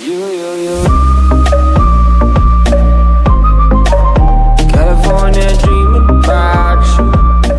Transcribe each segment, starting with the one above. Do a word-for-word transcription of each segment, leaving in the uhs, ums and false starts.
you, you, you. California dreaming about you.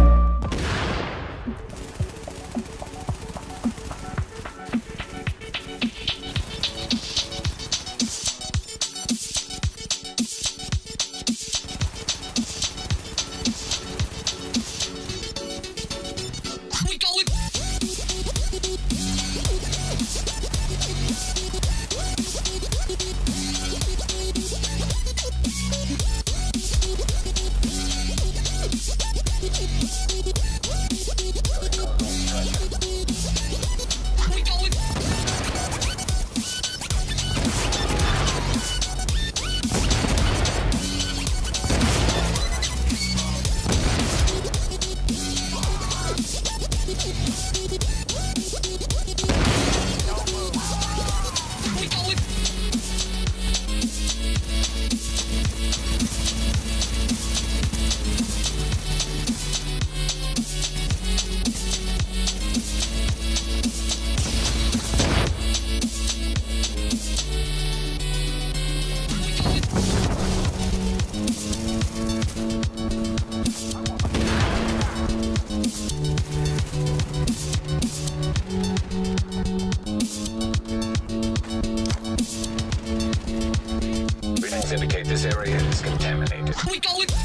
Readings indicate this area is contaminated. We go with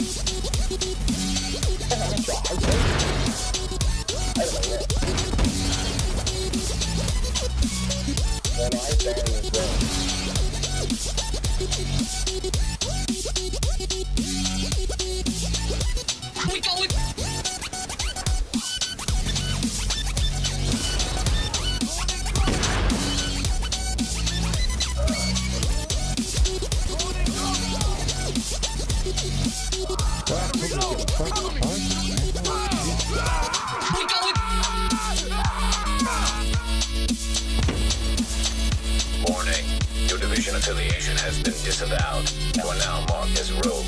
we go with Warning. Your division affiliation has been disavowed. You are now marked as rogue.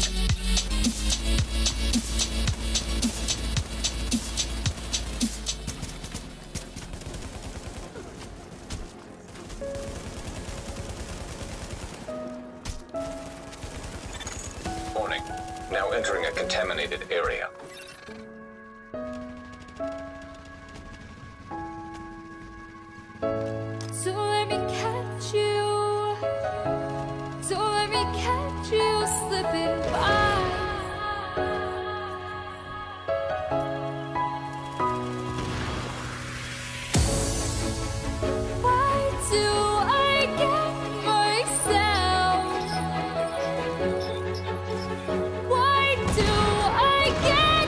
Warning. Now entering a contaminated area. So let me catch you. So let me catch you slipping by. Why do I get myself? Why do I get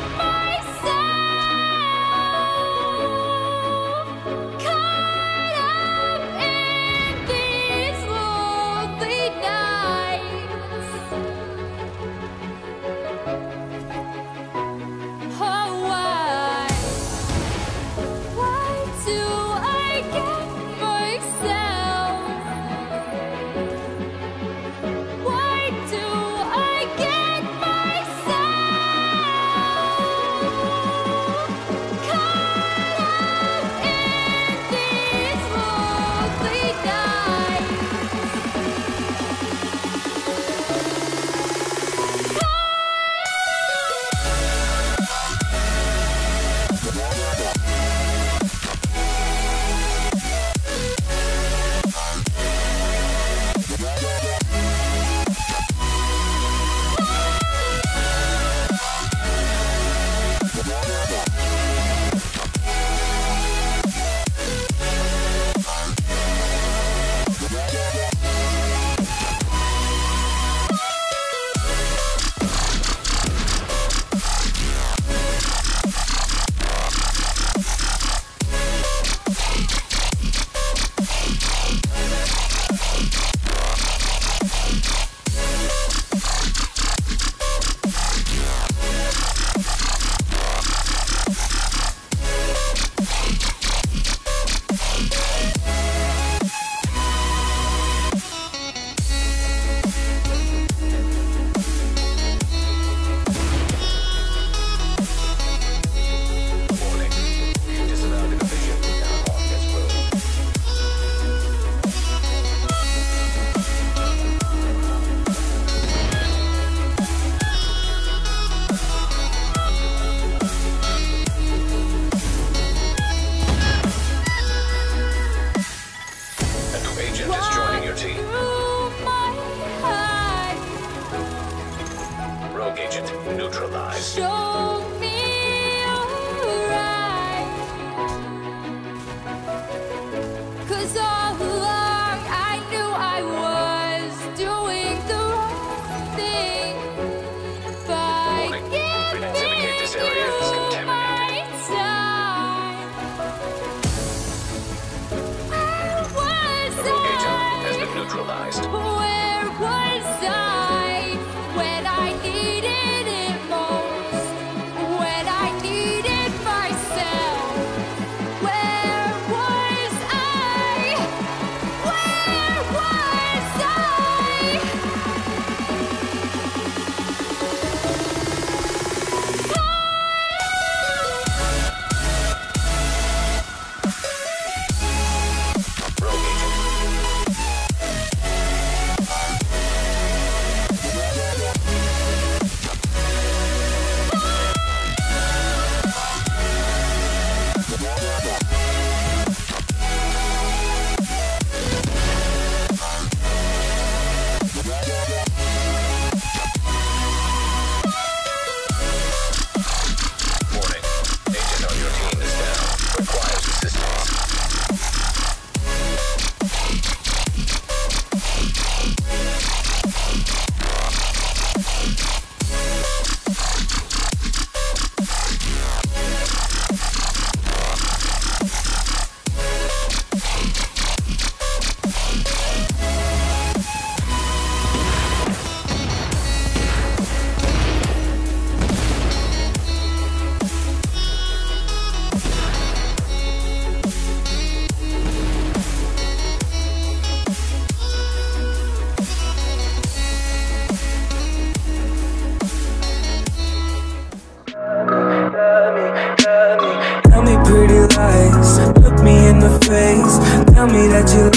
agent is joining your team. through my heart. Rogue agent neutralized. Show me right. 'Cause all along I knew I was doing the wrong thing by Warning. Readings indicate this giving area is you contaminated. my time. Where was The rogue agent has I? been neutralized. Where was I when I needed it most? When I needed myself? Where was I? Where was I? Rogue agent. Warning. Agent on your team is down. Requires assistance. Tell me pretty lies, look me in the face. Tell me that you